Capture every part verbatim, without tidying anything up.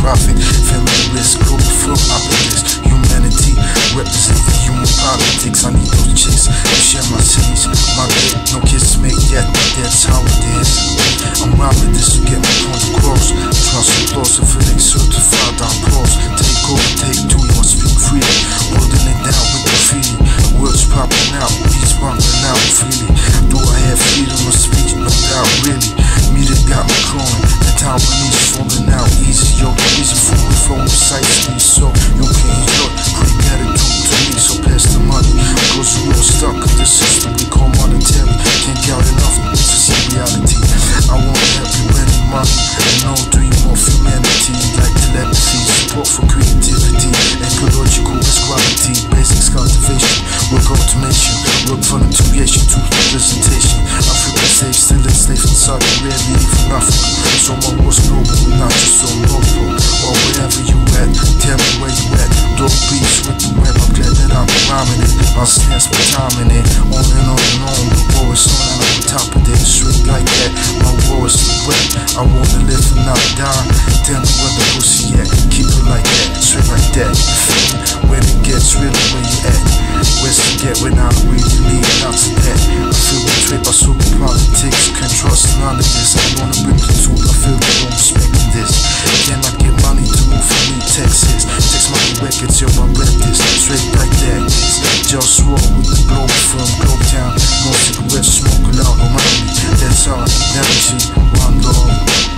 profit. Family risk, global firm operators. Humanity, representing human politics. I need those chicks to share my cities. My bed, no kids made yet, but that's how it is. I'm robbing this to get my point across. Trust applause, if it ain't certified, I pause. Take over, take two, you must speak freely. Holding it down with graffiti. Words popping out, beats bumping out freely. Do I have freedom of speech? No doubt, really. Media got me crawling, the Taiwanese falling out easy. Yo, the reason for me flowing precisely. So, you can't enjoy, pretty attitude to me. So pass the money, cause we're all stuck in this system we call monetary. Can't count enough to see reality. I want to help you any money, and no dream of humanity. Like telepathy, support for creativity, ecological risk quality, basics cultivation, work automation, work for the creation to representation. Africa safe, still enslaved in Saudi Arabia, even Africa. So my war's global, not just so local. Or wherever you at, tell me where you at. Dope beats with the web, I'm glad that I'm rhyming it. My stance, my timing it, on and on and on. The war is on and I'm on top of it, straight like that. My war is the wet, I wanna live and not die. Tell me where the pussy at, keep it like that, straight like that. You feel me? When it gets real, where you at? Where's to get when I really need out to that? I feel betrayed by super politics, can't trust none of this. I wanna bring the truth, I feel they don't respect this. Can I get money to move from me, Texas? Text my records, yo, I rap this, straight like that. JustWar with the Globalfirm, Globetown. No cigarettes, smoke loud around me. That's how I energy, one love.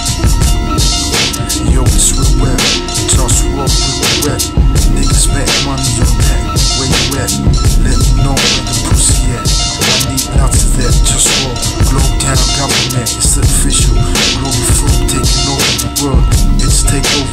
Yo, it's real rap, JustWar with the rap. Niggas bet money on that, where you at? Let me know where the pussy at. I need lots of that, JustWar, Globetown government, it's the official. Globalfirm taking over the world, it's Takeover.